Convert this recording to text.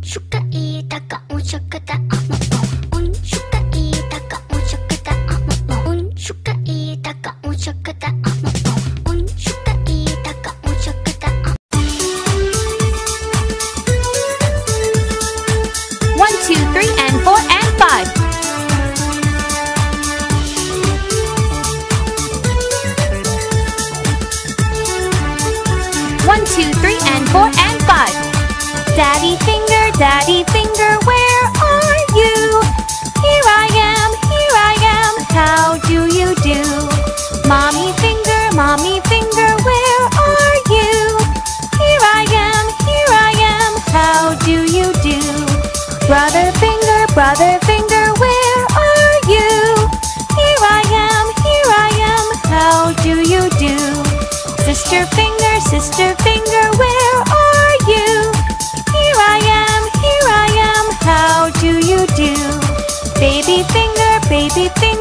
suka itaka unsukata unshuka itaka unsukata unshuka itaka unsukata unshuka itaka unsukata. 1, 2, 3, and 4, and 5. 1, 2, 3, and 4, and 5. Daddy finger, where are you? Here I am, how do you do? Mommy finger, where are you? Here I am, how do you do? Brother finger, where are you? Here I am, how do you do? Sister finger, where are you? Here I am, how do you do? Baby finger,